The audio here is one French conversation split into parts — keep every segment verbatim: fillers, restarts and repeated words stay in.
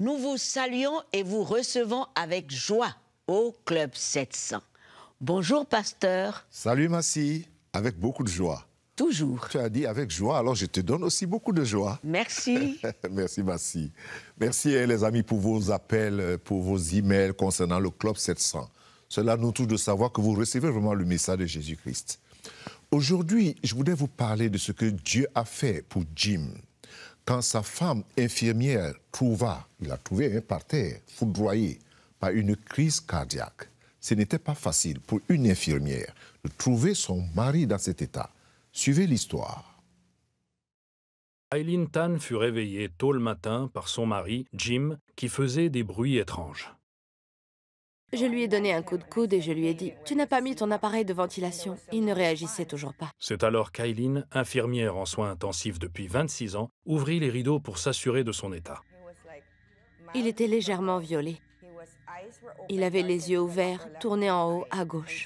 Nous vous saluons et vous recevons avec joie au Club sept cents. Bonjour, pasteur. Salut, Massi, avec beaucoup de joie. Toujours. Tu as dit avec joie, alors je te donne aussi beaucoup de joie. Merci. Merci, Massi. Merci, hein, les amis, pour vos appels, pour vos emails concernant le Club sept cents. Cela nous touche de savoir que vous recevez vraiment le message de Jésus-Christ. Aujourd'hui, je voudrais vous parler de ce que Dieu a fait pour Jim. Quand sa femme infirmière trouva, il a trouvé hein, par terre, foudroyé par une crise cardiaque. Ce n'était pas facile pour une infirmière de trouver son mari dans cet état. Suivez l'histoire. Eileen Tan fut réveillée tôt le matin par son mari, Jim, qui faisait des bruits étranges. Je lui ai donné un coup de coude et je lui ai dit « Tu n'as pas mis ton appareil de ventilation ». Il ne réagissait toujours pas. C'est alors qu'Eileen, infirmière en soins intensifs depuis vingt-six ans, ouvrit les rideaux pour s'assurer de son état. Il était légèrement violet. Il avait les yeux ouverts, tournés en haut à gauche.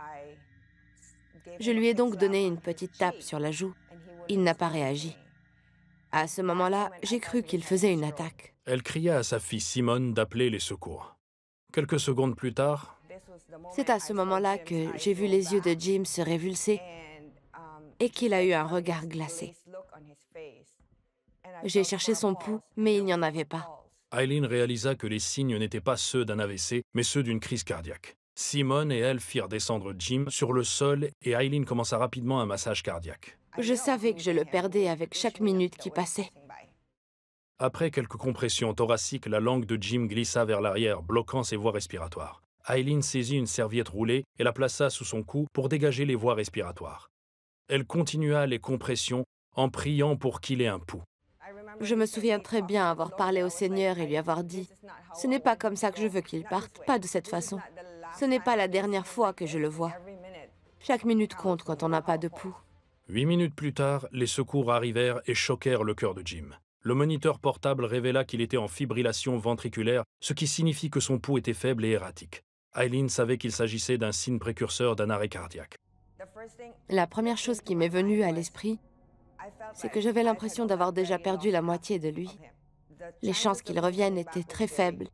Je lui ai donc donné une petite tape sur la joue. Il n'a pas réagi. À ce moment-là, j'ai cru qu'il faisait une attaque. Elle cria à sa fille Simone d'appeler les secours. Quelques secondes plus tard, c'est à ce moment-là que j'ai vu les yeux de Jim se révulser et qu'il a eu un regard glacé. J'ai cherché son pouls, mais il n'y en avait pas. Eileen réalisa que les signes n'étaient pas ceux d'un A V C, mais ceux d'une crise cardiaque. Simone et elle firent descendre Jim sur le sol et Eileen commença rapidement un massage cardiaque. Je savais que je le perdais avec chaque minute qui passait. Après quelques compressions thoraciques, la langue de Jim glissa vers l'arrière, bloquant ses voies respiratoires. Eileen saisit une serviette roulée et la plaça sous son cou pour dégager les voies respiratoires. Elle continua les compressions en priant pour qu'il ait un pouls. Je me souviens très bien avoir parlé au Seigneur et lui avoir dit « Ce n'est pas comme ça que je veux qu'il parte, pas de cette façon. Ce n'est pas la dernière fois que je le vois. Chaque minute compte quand on n'a pas de pouls. » Huit minutes plus tard, les secours arrivèrent et choquèrent le cœur de Jim. Le moniteur portable révéla qu'il était en fibrillation ventriculaire, ce qui signifie que son pouls était faible et erratique. Eileen savait qu'il s'agissait d'un signe précurseur d'un arrêt cardiaque. La première chose qui m'est venue à l'esprit, c'est que j'avais l'impression d'avoir déjà perdu la moitié de lui. Les chances qu'il revienne étaient très faibles.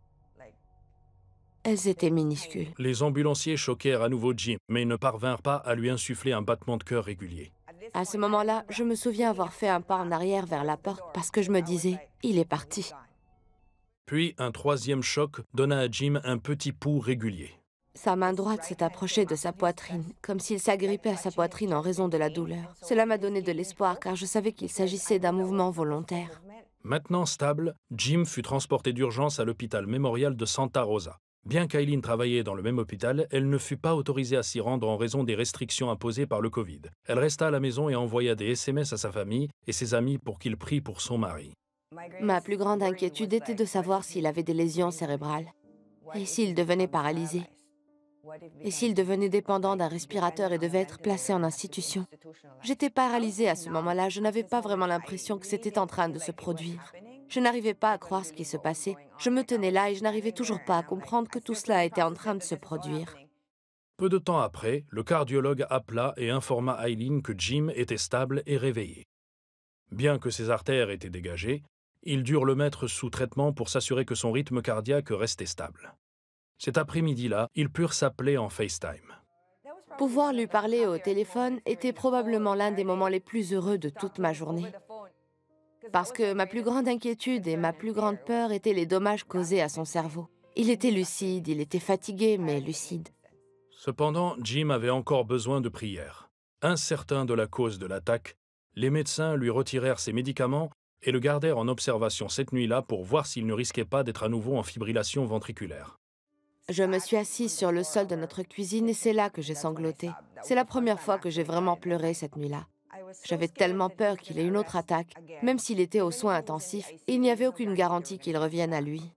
Elles étaient minuscules. Les ambulanciers choquèrent à nouveau Jim, mais ne parvinrent pas à lui insuffler un battement de cœur régulier. À ce moment-là, je me souviens avoir fait un pas en arrière vers la porte parce que je me disais « il est parti ». Puis un troisième choc donna à Jim un petit pouls régulier. Sa main droite s'est approchée de sa poitrine, comme s'il s'agrippait à sa poitrine en raison de la douleur. Cela m'a donné de l'espoir car je savais qu'il s'agissait d'un mouvement volontaire. Maintenant stable, Jim fut transporté d'urgence à l'hôpital mémorial de Santa Rosa. Bien qu'Eileen travaillait dans le même hôpital, elle ne fut pas autorisée à s'y rendre en raison des restrictions imposées par le Covid. Elle resta à la maison et envoya des S M S à sa famille et ses amis pour qu'ils prient pour son mari. Ma plus grande inquiétude était de savoir s'il avait des lésions cérébrales. Et s'il devenait paralysé. Et s'il devenait dépendant d'un respirateur et devait être placé en institution. J'étais paralysée à ce moment-là, je n'avais pas vraiment l'impression que c'était en train de se produire. Je n'arrivais pas à croire ce qui se passait. Je me tenais là et je n'arrivais toujours pas à comprendre que tout cela était en train de se produire. Peu de temps après, le cardiologue appela et informa Eileen que Jim était stable et réveillé. Bien que ses artères étaient dégagées, ils durent le mettre sous traitement pour s'assurer que son rythme cardiaque restait stable. Cet après-midi-là, ils purent s'appeler en FaceTime. Pouvoir lui parler au téléphone était probablement l'un des moments les plus heureux de toute ma journée. Parce que ma plus grande inquiétude et ma plus grande peur étaient les dommages causés à son cerveau. Il était lucide, il était fatigué, mais lucide. Cependant, Jim avait encore besoin de prière. Incertain de la cause de l'attaque, les médecins lui retirèrent ses médicaments et le gardèrent en observation cette nuit-là pour voir s'il ne risquait pas d'être à nouveau en fibrillation ventriculaire. Je me suis assise sur le sol de notre cuisine et c'est là que j'ai sangloté. C'est la première fois que j'ai vraiment pleuré cette nuit-là. J'avais tellement peur qu'il ait une autre attaque, même s'il était aux soins intensifs, et il n'y avait aucune garantie qu'il revienne à lui.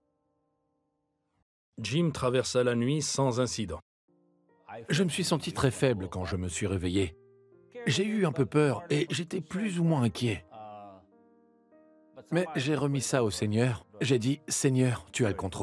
Jim traversa la nuit sans incident. Je me suis senti très faible quand je me suis réveillé. J'ai eu un peu peur et j'étais plus ou moins inquiet. Mais j'ai remis ça au Seigneur. J'ai dit « Seigneur, tu as le contrôle ».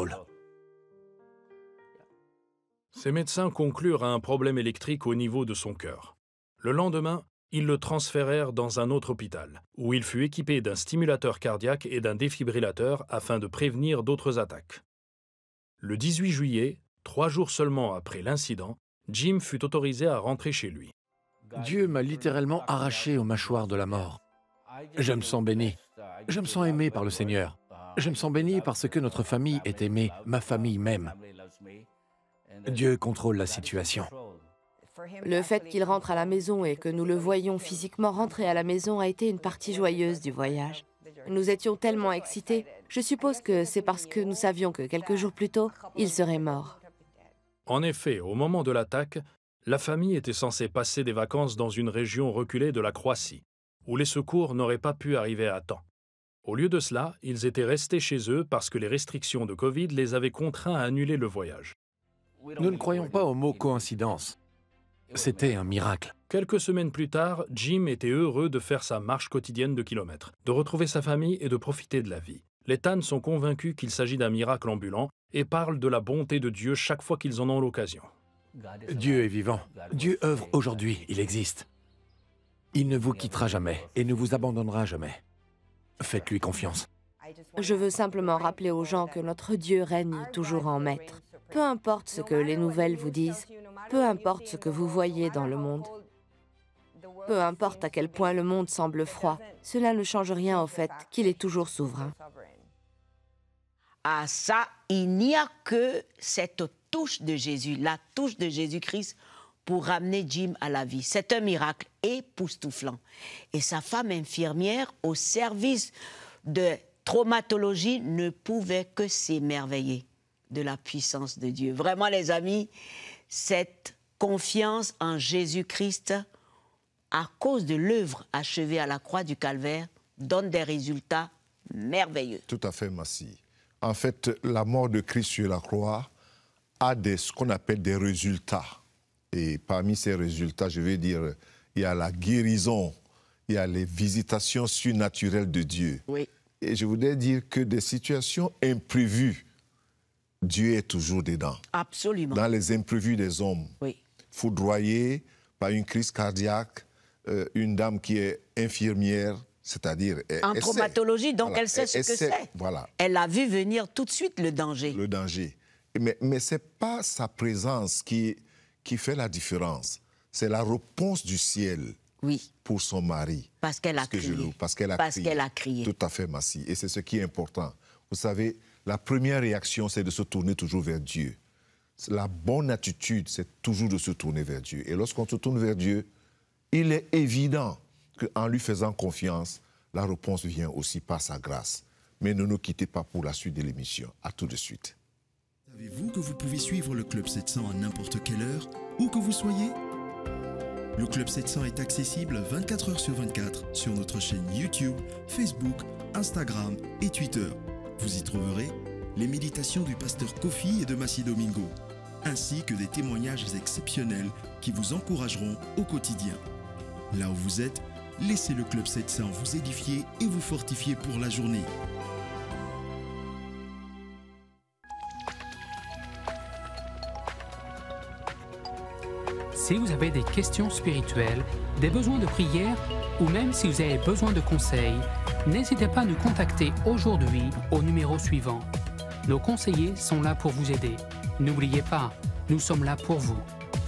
Ces médecins conclurent à un problème électrique au niveau de son cœur. Le lendemain, Ils le transférèrent dans un autre hôpital, où il fut équipé d'un stimulateur cardiaque et d'un défibrillateur afin de prévenir d'autres attaques. Le dix-huit juillet, trois jours seulement après l'incident, Jim fut autorisé à rentrer chez lui. Dieu m'a littéralement arraché aux mâchoires de la mort. Je me sens béni. Je me sens aimé par le Seigneur. Je me sens béni parce que notre famille est aimée, ma famille m'aime. Dieu contrôle la situation. Le fait qu'il rentre à la maison et que nous le voyions physiquement rentrer à la maison a été une partie joyeuse du voyage. Nous étions tellement excités. Je suppose que c'est parce que nous savions que quelques jours plus tôt, il serait mort. En effet, au moment de l'attaque, la famille était censée passer des vacances dans une région reculée de la Croatie, où les secours n'auraient pas pu arriver à temps. Au lieu de cela, ils étaient restés chez eux parce que les restrictions de Covid les avaient contraints à annuler le voyage. Nous ne croyons pas au mot coïncidence. C'était un miracle. Quelques semaines plus tard, Jim était heureux de faire sa marche quotidienne de kilomètres, de retrouver sa famille et de profiter de la vie. Les Tan sont convaincus qu'il s'agit d'un miracle ambulant et parlent de la bonté de Dieu chaque fois qu'ils en ont l'occasion. Dieu est vivant. Dieu œuvre aujourd'hui, il existe. Il ne vous quittera jamais et ne vous abandonnera jamais. Faites-lui confiance. Je veux simplement rappeler aux gens que notre Dieu règne toujours en maître. Peu importe ce que les nouvelles vous disent, peu importe ce que vous voyez dans le monde, peu importe à quel point le monde semble froid, cela ne change rien au fait qu'il est toujours souverain. À ça, il n'y a que cette touche de Jésus, la touche de Jésus-Christ pour ramener Jim à la vie. C'est un miracle époustouflant. Et sa femme infirmière au service de traumatologie ne pouvait que s'émerveiller de la puissance de Dieu. Vraiment, les amis, cette confiance en Jésus-Christ, à cause de l'œuvre achevée à la croix du Calvaire, donne des résultats merveilleux. Tout à fait, Massi. En fait, la mort de Christ sur la croix a des, ce qu'on appelle des résultats. Et parmi ces résultats, je vais dire, il y a la guérison, il y a les visitations surnaturelles de Dieu. Oui. Et je voudrais dire que des situations imprévues, Dieu est toujours dedans. Absolument. Dans les imprévus des hommes. Oui. Foudroyé par une crise cardiaque, euh, une dame qui est infirmière, c'est-à-dire... Elle, en elle traumatologie, sait, donc voilà, elle sait ce elle que sait, c'est. Voilà. Elle a vu venir tout de suite le danger. Le danger. Mais, mais ce n'est pas sa présence qui, qui fait la différence. C'est la réponse du ciel oui. pour son mari. Parce qu'elle a, Parce qu'elle a, Parce qu'elle a crié. Tout à fait, Massi. Et c'est ce qui est important. Vous savez, la première réaction, c'est de se tourner toujours vers Dieu. La bonne attitude, c'est toujours de se tourner vers Dieu. Et lorsqu'on se tourne vers Dieu, il est évident qu'en lui faisant confiance, la réponse vient aussi par sa grâce. Mais ne nous quittez pas pour la suite de l'émission. À tout de suite. Savez-vous que vous pouvez suivre le Club sept cents à n'importe quelle heure, où que vous soyez? Le Club sept cents est accessible vingt-quatre heures sur vingt-quatre sur notre chaîne YouTube, Facebook, Instagram et Twitter. Vous y trouverez les méditations du pasteur Kofi et de Massi Domingo, ainsi que des témoignages exceptionnels qui vous encourageront au quotidien. Là où vous êtes, laissez le Club sept cents vous édifier et vous fortifier pour la journée. Si vous avez des questions spirituelles, des besoins de prière ou même si vous avez besoin de conseils, n'hésitez pas à nous contacter aujourd'hui au numéro suivant. Nos conseillers sont là pour vous aider. N'oubliez pas, nous sommes là pour vous.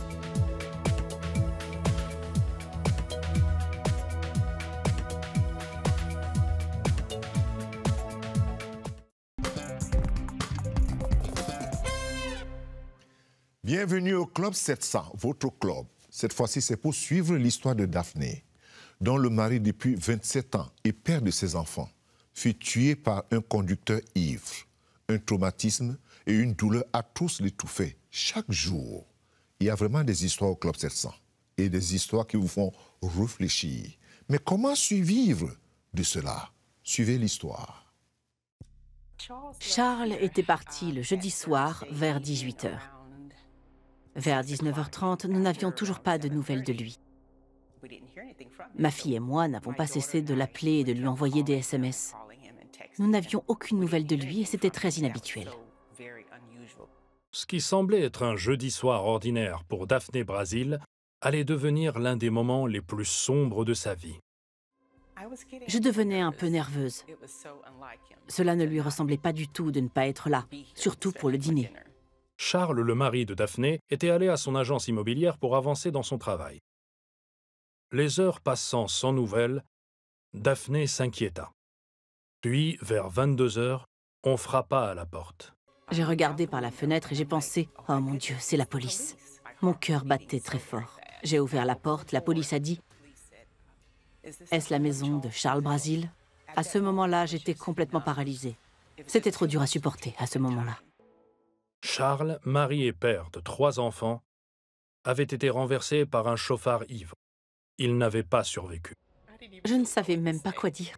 Bienvenue au Club sept cents, votre club. Cette fois-ci, c'est pour suivre l'histoire de Daphné, dont le mari, depuis vingt-sept ans et père de ses enfants, fut tué par un conducteur ivre. Un traumatisme et une douleur à tous l'étouffer. Chaque jour, il y a vraiment des histoires au Club sept cents et des histoires qui vous font réfléchir. Mais comment survivre de cela? Suivez l'histoire. Charles était parti le jeudi soir vers dix-huit heures. Vers dix-neuf heures trente, nous n'avions toujours pas de nouvelles de lui. Ma fille et moi n'avons pas cessé de l'appeler et de lui envoyer des S M S. Nous n'avions aucune nouvelle de lui et c'était très inhabituel. Ce qui semblait être un jeudi soir ordinaire pour Daphné Brazil allait devenir l'un des moments les plus sombres de sa vie. Je devenais un peu nerveuse. Cela ne lui ressemblait pas du tout de ne pas être là, surtout pour le dîner. Charles, le mari de Daphné, était allé à son agence immobilière pour avancer dans son travail. Les heures passant sans nouvelles, Daphné s'inquiéta. Puis, vers vingt-deux heures, on frappa à la porte. J'ai regardé par la fenêtre et j'ai pensé « Oh mon Dieu, c'est la police ». Mon cœur battait très fort. J'ai ouvert la porte, la police a dit « Est-ce la maison de Charles Brasil ?» À ce moment-là, j'étais complètement paralysée. C'était trop dur à supporter à ce moment-là. Charles, mari et père de trois enfants, avait été renversé par un chauffard ivre. Il n'avait pas survécu. Je ne savais même pas quoi dire.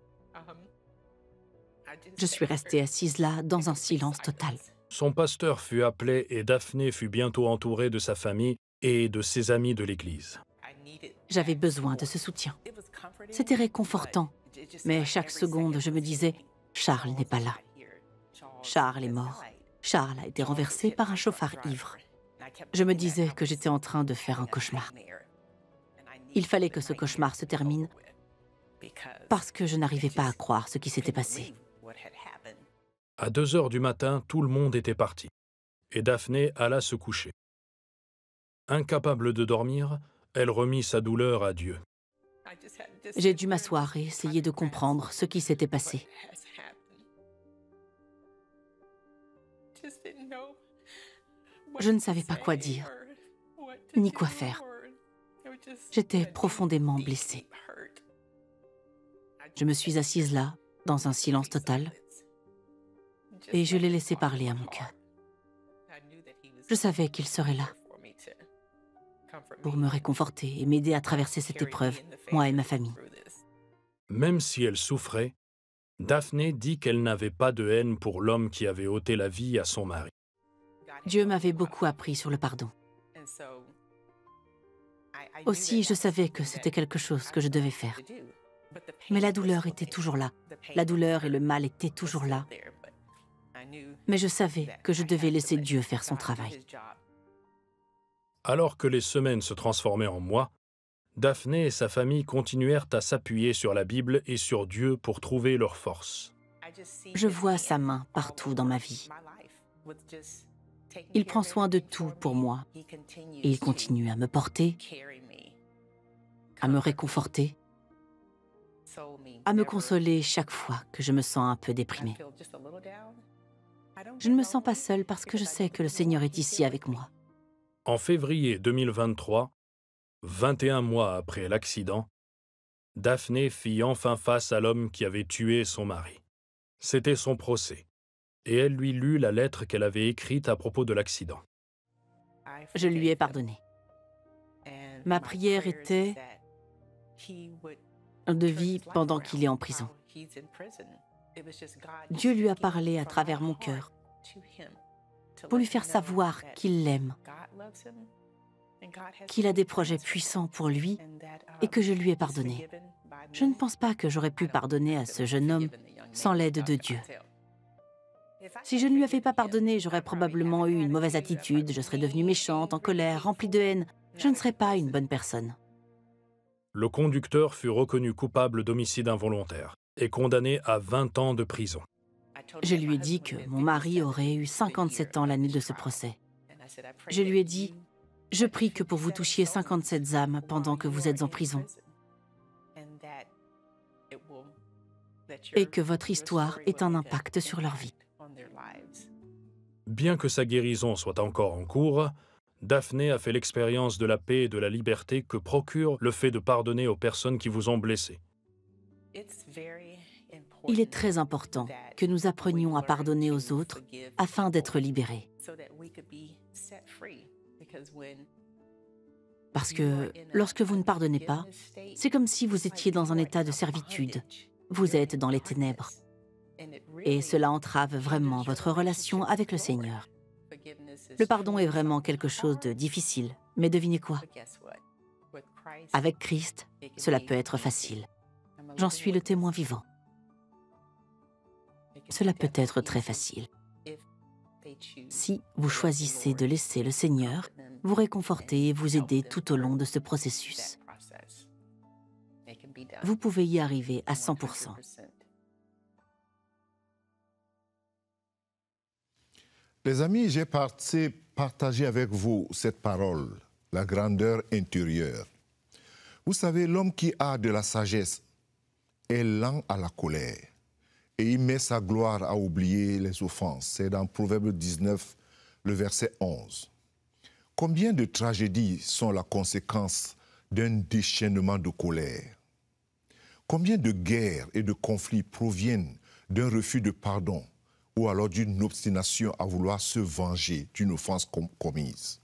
Je suis restée assise là, dans un silence total. Son pasteur fut appelé et Daphné fut bientôt entourée de sa famille et de ses amis de l'église. J'avais besoin de ce soutien. C'était réconfortant, mais chaque seconde, je me disais « Charles n'est pas là. Charles est mort. Charles a été renversé par un chauffard ivre. » Je me disais que j'étais en train de faire un cauchemar. Il fallait que ce cauchemar se termine parce que je n'arrivais pas à croire ce qui s'était passé. À deux heures du matin, tout le monde était parti, et Daphné alla se coucher. Incapable de dormir, elle remit sa douleur à Dieu. J'ai dû m'asseoir et essayer de comprendre ce qui s'était passé. Je ne savais pas quoi dire, ni quoi faire. J'étais profondément blessée. Je me suis assise là, dans un silence total, et je l'ai laissé parler à mon cœur. Je savais qu'il serait là pour me réconforter et m'aider à traverser cette épreuve, moi et ma famille. Même si elle souffrait, Daphné dit qu'elle n'avait pas de haine pour l'homme qui avait ôté la vie à son mari. Dieu m'avait beaucoup appris sur le pardon. Aussi, je savais que c'était quelque chose que je devais faire. Mais la douleur était toujours là. La douleur et le mal étaient toujours là. Mais je savais que je devais laisser Dieu faire son travail. Alors que les semaines se transformaient en mois, Daphné et sa famille continuèrent à s'appuyer sur la Bible et sur Dieu pour trouver leur force. Je vois sa main partout dans ma vie. Il prend soin de tout pour moi et il continue à me porter, à me réconforter, à me consoler chaque fois que je me sens un peu déprimée. Je ne me sens pas seule parce que je sais que le Seigneur est ici avec moi. En février deux mille vingt-trois, vingt et un mois après l'accident, Daphné fit enfin face à l'homme qui avait tué son mari. C'était son procès, et elle lui lut la lettre qu'elle avait écrite à propos de l'accident. Je lui ai pardonné. Ma prière était de vie pendant qu'il est en prison. Dieu lui a parlé à travers mon cœur pour lui faire savoir qu'il l'aime, qu'il a des projets puissants pour lui et que je lui ai pardonné. Je ne pense pas que j'aurais pu pardonner à ce jeune homme sans l'aide de Dieu. Si je ne lui avais pas pardonné, j'aurais probablement eu une mauvaise attitude, je serais devenue méchante, en colère, remplie de haine. Je ne serais pas une bonne personne. Le conducteur fut reconnu coupable d'homicide involontaire et condamné à vingt ans de prison. Je lui ai dit que mon mari aurait eu cinquante-sept ans l'année de ce procès. Je lui ai dit, je prie que pour vous touchiez cinquante-sept âmes pendant que vous êtes en prison et que votre histoire ait un impact sur leur vie. Bien que sa guérison soit encore en cours, Daphné a fait l'expérience de la paix et de la liberté que procure le fait de pardonner aux personnes qui vous ont blessé. Il est très important que nous apprenions à pardonner aux autres afin d'être libérés. Parce que lorsque vous ne pardonnez pas, c'est comme si vous étiez dans un état de servitude. Vous êtes dans les ténèbres. Et cela entrave vraiment votre relation avec le Seigneur. Le pardon est vraiment quelque chose de difficile. Mais devinez quoi? Avec Christ, cela peut être facile. J'en suis le témoin vivant. Cela peut être très facile. Si vous choisissez de laisser le Seigneur vous réconforter et vous aider tout au long de ce processus, vous pouvez y arriver à cent pour cent. Les amis, j'ai partagé avec vous cette parole, la grandeur intérieure. Vous savez, l'homme qui a de la sagesse est lent à la colère et il met sa gloire à oublier les offenses. C'est dans Proverbe dix-neuf, le verset onze. Combien de tragédies sont la conséquence d'un déchaînement de colère? Combien de guerres et de conflits proviennent d'un refus de pardon ou alors d'une obstination à vouloir se venger d'une offense com- commise?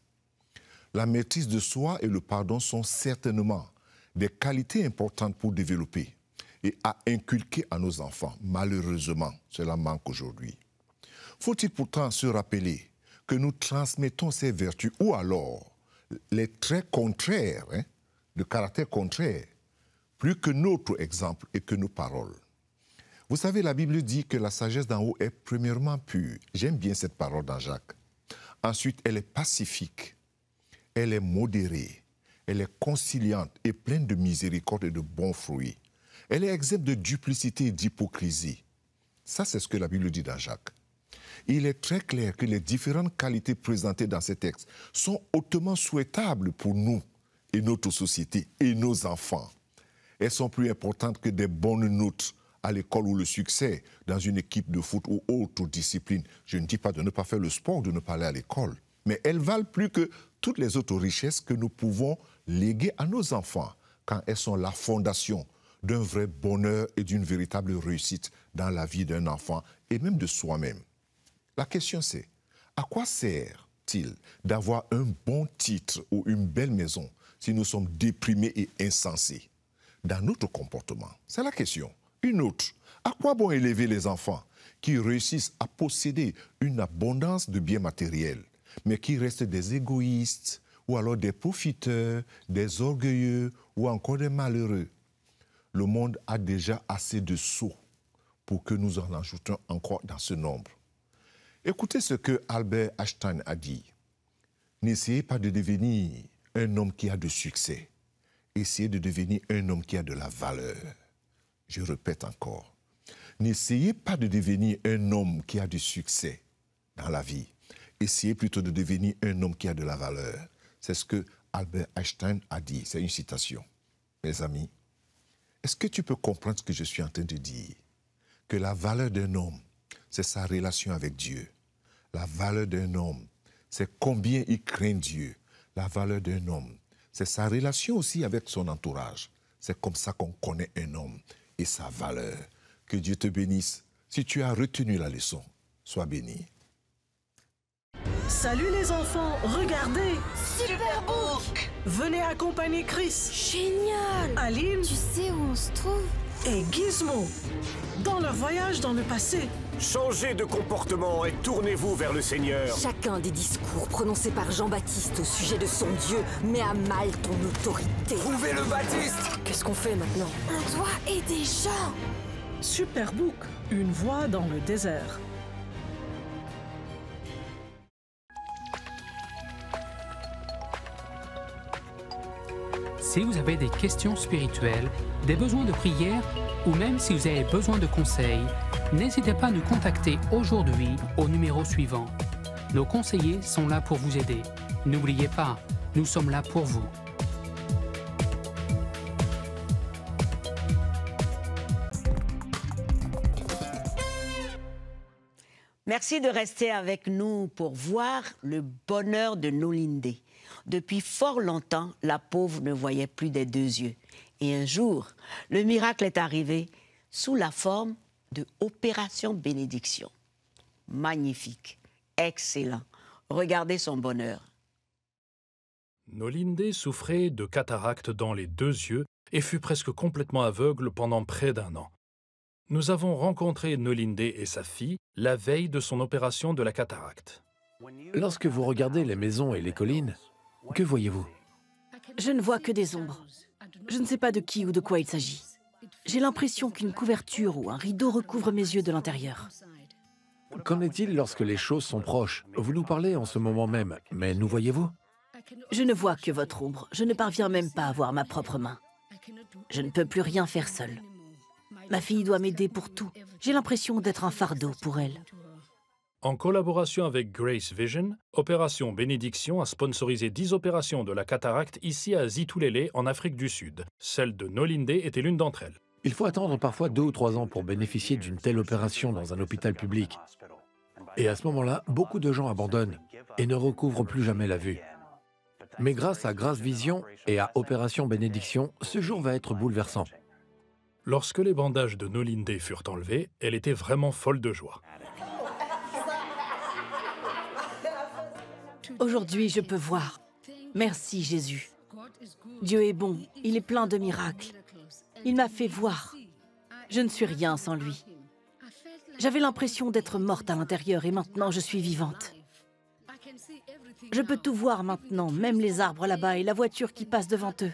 La maîtrise de soi et le pardon sont certainement des qualités importantes pour développer et à inculquer à nos enfants. Malheureusement, cela manque aujourd'hui. Faut-il pourtant se rappeler que nous transmettons ces vertus ou alors les traits contraires, hein, de caractère contraire, plus que notre exemple et que nos paroles. Vous savez, la Bible dit que la sagesse d'en haut est premièrement pure. J'aime bien cette parole dans Jacques. Ensuite, elle est pacifique, elle est modérée, elle est conciliante et pleine de miséricorde et de bons fruits. Elle est exempte de duplicité et d'hypocrisie. Ça, c'est ce que la Bible dit dans Jacques. Il est très clair que les différentes qualités présentées dans ces textes sont hautement souhaitables pour nous et notre société et nos enfants. Elles sont plus importantes que des bonnes notes à l'école ou le succès dans une équipe de foot ou autre discipline. Je ne dis pas de ne pas faire le sport, de ne pas aller à l'école, mais elles valent plus que toutes les autres richesses que nous pouvons léguer à nos enfants quand elles sont la fondation d'un vrai bonheur et d'une véritable réussite dans la vie d'un enfant et même de soi-même. La question c'est, à quoi sert-il d'avoir un bon titre ou une belle maison si nous sommes déprimés et insensés dans notre comportement? C'est la question. Une autre, à quoi bon élever les enfants qui réussissent à posséder une abondance de biens matériels, mais qui restent des égoïstes, ou alors des profiteurs, des orgueilleux, ou encore des malheureux? Le monde a déjà assez de sots pour que nous en ajoutons encore dans ce nombre. Écoutez ce que Albert Einstein a dit. N'essayez pas de devenir un homme qui a de succès. Essayez de devenir un homme qui a de la valeur. Je répète encore. N'essayez pas de devenir un homme qui a du succès dans la vie. Essayez plutôt de devenir un homme qui a de la valeur. C'est ce que Albert Einstein a dit. C'est une citation. Mes amis, est-ce que tu peux comprendre ce que je suis en train de dire? Que la valeur d'un homme, c'est sa relation avec Dieu. La valeur d'un homme, c'est combien il craint Dieu. La valeur d'un homme, c'est sa relation aussi avec son entourage. C'est comme ça qu'on connaît un homme et sa valeur. Que Dieu te bénisse. Si tu as retenu la leçon, sois béni. Salut les enfants, regardez! Superbook! Venez accompagner Chris, Génial! Aline Tu sais où on se trouve? et Gizmo dans leur voyage dans le passé. Changez de comportement et tournez-vous vers le Seigneur. Chacun des discours prononcés par Jean-Baptiste au sujet de son Dieu met à mal ton autorité. Trouvez le Baptiste! Qu'est-ce qu'on fait maintenant? On doit aider Jean! Superbook, une voix dans le désert. Si vous avez des questions spirituelles, des besoins de prière ou même si vous avez besoin de conseils, n'hésitez pas à nous contacter aujourd'hui au numéro suivant. Nos conseillers sont là pour vous aider. N'oubliez pas, nous sommes là pour vous. Merci de rester avec nous pour voir le bonheur de Nolinde. Depuis fort longtemps, la pauvre ne voyait plus des deux yeux. Et un jour, le miracle est arrivé sous la forme de Opération Bénédiction. Magnifique, excellent. Regardez son bonheur. Nolinde souffrait de cataracte dans les deux yeux et fut presque complètement aveugle pendant près d'un an. Nous avons rencontré Nolinde et sa fille la veille de son opération de la cataracte. Lorsque vous regardez les maisons et les collines, que voyez-vous? Je ne vois que des ombres. Je ne sais pas de qui ou de quoi il s'agit. J'ai l'impression qu'une couverture ou un rideau recouvre mes yeux de l'intérieur. Qu'en est-il lorsque les choses sont proches? Vous nous parlez en ce moment même, mais nous voyez-vous? Je ne vois que votre ombre. Je ne parviens même pas à voir ma propre main. Je ne peux plus rien faire seule. Ma fille doit m'aider pour tout. J'ai l'impression d'être un fardeau pour elle. En collaboration avec Grace Vision, Opération Bénédiction a sponsorisé dix opérations de la cataracte ici à Zitulele, en Afrique du Sud. Celle de Nolinde était l'une d'entre elles. Il faut attendre parfois deux ou trois ans pour bénéficier d'une telle opération dans un hôpital public. Et à ce moment-là, beaucoup de gens abandonnent et ne recouvrent plus jamais la vue. Mais grâce à Grace Vision et à Opération Bénédiction, ce jour va être bouleversant. Lorsque les bandages de Nolinde furent enlevés, elle était vraiment folle de joie. Aujourd'hui, je peux voir. Merci, Jésus. Dieu est bon, il est plein de miracles. Il m'a fait voir. Je ne suis rien sans lui. J'avais l'impression d'être morte à l'intérieur et maintenant je suis vivante. Je peux tout voir maintenant, même les arbres là-bas et la voiture qui passe devant eux.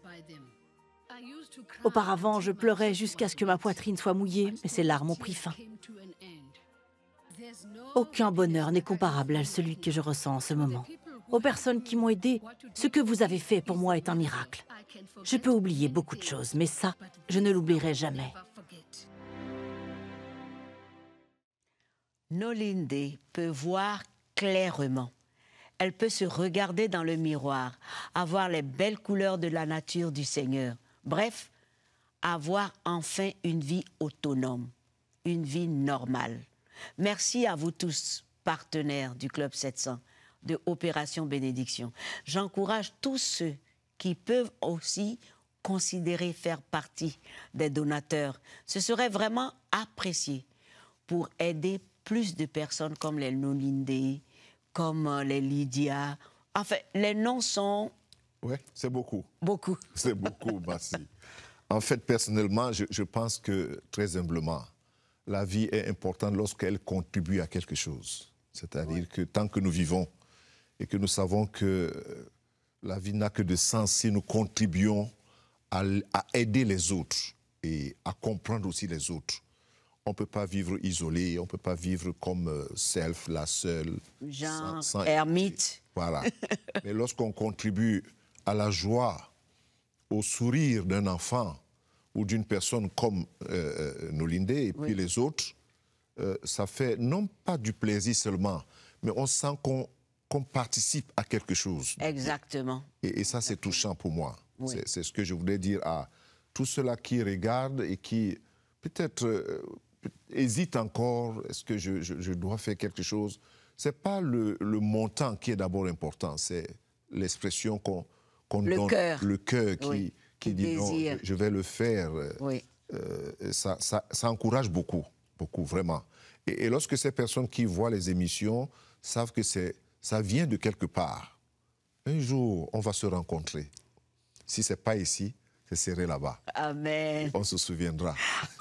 Auparavant, je pleurais jusqu'à ce que ma poitrine soit mouillée, mais ces larmes ont pris fin. Aucun bonheur n'est comparable à celui que je ressens en ce moment. Aux personnes qui m'ont aidé, ce que vous avez fait pour moi est un miracle. Je peux oublier beaucoup de choses, mais ça, je ne l'oublierai jamais. Nolinde peut voir clairement. Elle peut se regarder dans le miroir, avoir les belles couleurs de la nature du Seigneur. Bref, avoir enfin une vie autonome, une vie normale. Merci à vous tous, partenaires du Club sept cents, de Opération Bénédiction. J'encourage tous ceux qui peuvent aussi considérer faire partie des donateurs. Ce serait vraiment apprécié pour aider plus de personnes comme les Nolinde, comme les Lydia. Enfin, les noms sont... Oui, c'est beaucoup. Beaucoup. C'est beaucoup, merci. En fait, personnellement, je, je pense que, très humblement, la vie est importante lorsqu'elle contribue à quelque chose. C'est-à-dire ouais. que tant que nous vivons et que nous savons que la vie n'a que de sens si nous contribuons à, à aider les autres et à comprendre aussi les autres. On ne peut pas vivre isolé, on ne peut pas vivre comme self, la seule. Genre sans, sans ermite. Voilà. Mais lorsqu'on contribue à la joie, au sourire d'un enfant ou d'une personne comme euh, Nolinde et puis oui. les autres, euh, ça fait non pas du plaisir seulement, mais on sent qu'on qu'on participe à quelque chose. Exactement. Et, et ça, c'est touchant pour moi. Oui. C'est ce que je voulais dire à tous ceux-là qui regardent et qui peut-être euh, hésitent encore, est-ce que je, je, je dois faire quelque chose? Ce n'est pas le, le montant qui est d'abord important, c'est l'expression qu'on qu'on le donne. Cœur. Le cœur qui, oui. qui dit non, je, je vais le faire. Oui. Euh, ça, ça, ça encourage beaucoup, beaucoup, vraiment. Et, et lorsque ces personnes qui voient les émissions savent que ça vient de quelque part, un jour, on va se rencontrer. Si ce n'est pas ici, ce serait là-bas. Amen. On se souviendra.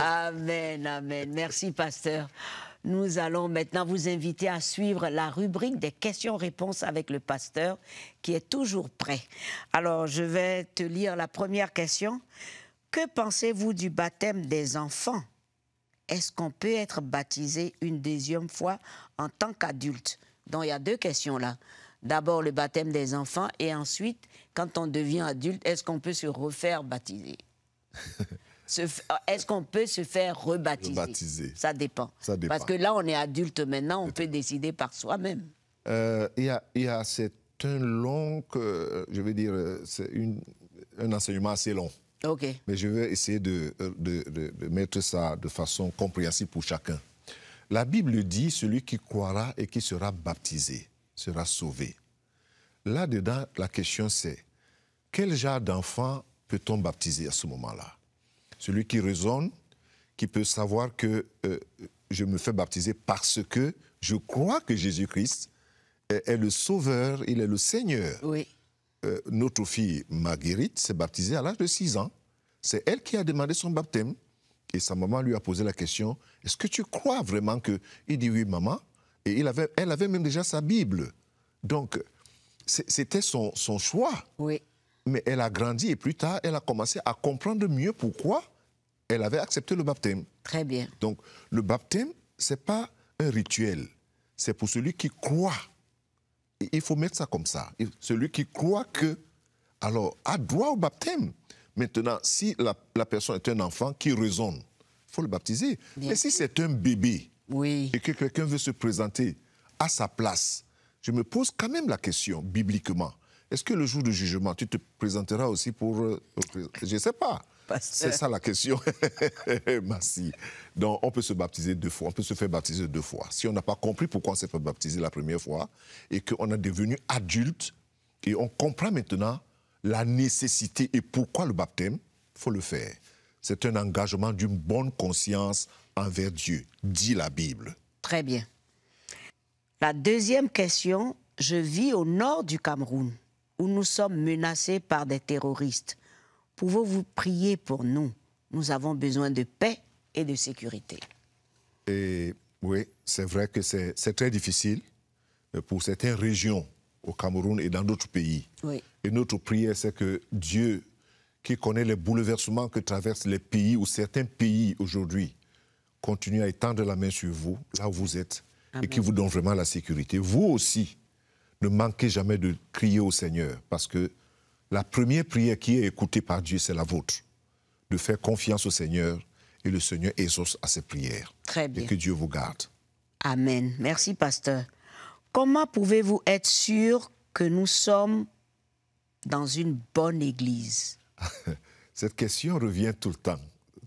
Amen, amen. Merci, pasteur. Nous allons maintenant vous inviter à suivre la rubrique des questions-réponses avec le pasteur, qui est toujours prêt. Alors, je vais te lire la première question. Que pensez-vous du baptême des enfants? Est-ce qu'on peut être baptisé une deuxième fois en tant qu'adulte? Donc, il y a deux questions là. D'abord, le baptême des enfants, et ensuite, quand on devient adulte, est-ce qu'on peut se refaire baptiser? Est-ce qu'on peut se faire rebaptiser? Rebaptiser. Ça dépend. Ça dépend. Parce que là, on est adulte maintenant, on peut décider par soi-même. Euh, il y a, il y a, c'est un long, euh, je vais dire, c'est une, un enseignement assez long. OK. Mais je vais essayer de, de, de, de mettre ça de façon compréhensible pour chacun. La Bible dit, celui qui croira et qui sera baptisé sera sauvé. Là-dedans, la question c'est, quel genre d'enfant peut-on baptiser à ce moment-là? Celui qui raisonne, qui peut savoir que euh, je me fais baptiser parce que je crois que Jésus-Christ est, est le Sauveur, il est le Seigneur. Oui. Euh, notre fille Marguerite s'est baptisée à l'âge de six ans. C'est elle qui a demandé son baptême. Et sa maman lui a posé la question, est-ce que tu crois vraiment que... Il dit oui, maman. Et il avait, elle avait même déjà sa Bible. Donc, c'était son, son choix. Oui. Mais elle a grandi et plus tard, elle a commencé à comprendre mieux pourquoi elle avait accepté le baptême. Très bien. Donc, le baptême, ce n'est pas un rituel. C'est pour celui qui croit. Et il faut mettre ça comme ça. Celui qui croit que, alors, a droit au baptême. Maintenant, si la, la personne est un enfant qui raisonne, il faut le baptiser. Bien. Mais si c'est un bébé oui. et que quelqu'un veut se présenter à sa place, je me pose quand même la question, bibliquement. Est-ce que le jour du jugement, tu te présenteras aussi pour... Euh, je ne sais pas. C'est ça la question. Merci. Donc, on peut se baptiser deux fois. On peut se faire baptiser deux fois. Si on n'a pas compris pourquoi on s'est fait baptiser la première fois et qu'on est devenu adulte et on comprend maintenant la nécessité et pourquoi le baptême, il faut le faire. C'est un engagement d'une bonne conscience envers Dieu, dit la Bible. Très bien. La deuxième question, je vis au nord du Cameroun, où nous sommes menacés par des terroristes. Pouvez-vous prier pour nous? Nous avons besoin de paix et de sécurité. Et oui, c'est vrai que c'est très difficile pour certaines régions au Cameroun et dans d'autres pays. Oui. Et notre prière, c'est que Dieu, qui connaît les bouleversements que traversent les pays ou certains pays aujourd'hui, continue à étendre la main sur vous, là où vous êtes, Amen. Et qui vous donne vraiment la sécurité. Vous aussi, ne manquez jamais de crier au Seigneur, parce que la première prière qui est écoutée par Dieu, c'est la vôtre. De faire confiance au Seigneur, et le Seigneur exauce à ses prières. Très bien. Et que Dieu vous garde. Amen. Merci, pasteur. Comment pouvez-vous être sûr que nous sommes dans une bonne église? Cette question revient tout le temps.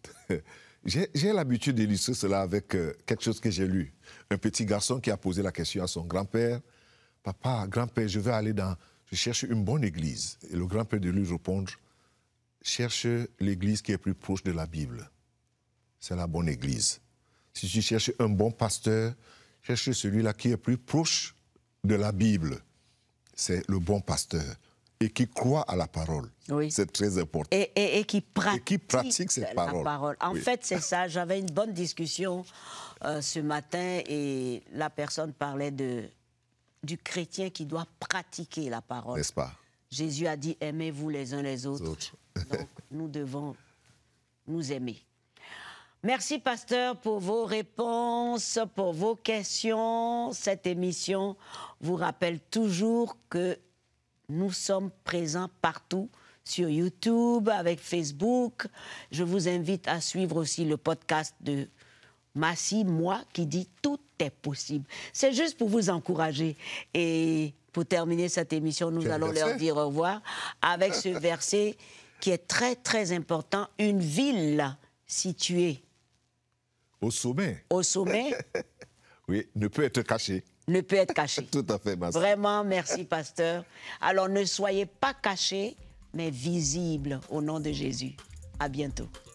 J'ai l'habitude d'illustrer cela avec euh, quelque chose que j'ai lu. Un petit garçon qui a posé la question à son grand-père. « Papa, grand-père, je vais aller dans... Je cherche une bonne église. » Et le grand-père de lui répond « Cherche l'église qui est plus proche de la Bible. C'est la bonne église. Si tu cherches un bon pasteur, cherche celui-là qui est plus proche de la Bible. C'est le bon pasteur. Et qui croit à la parole. Oui. C'est très important. Et, et, et qui pratique, et qui pratique cette la parole. parole. En oui. fait, c'est ça. J'avais une bonne discussion euh, ce matin et la personne parlait de, du chrétien qui doit pratiquer la parole. N'est-ce pas? Jésus a dit « Aimez-vous les uns les autres ». autres. Donc, nous devons nous aimer. Merci, pasteur, pour vos réponses, pour vos questions. Cette émission vous rappelle toujours que nous sommes présents partout, sur YouTube, avec Facebook. Je vous invite à suivre aussi le podcast de Massi, moi, qui dit « Tout est possible ». C'est juste pour vous encourager. Et pour terminer cette émission, nous Quel allons verset? leur dire au revoir avec ce verset qui est très, très important. Une ville située au sommet, au sommet oui, ne peut être cachée. ne peut être cachée. Tout à fait, merci. Vraiment, merci, pasteur. Alors, ne soyez pas cachés, mais visibles au nom de Jésus. À bientôt.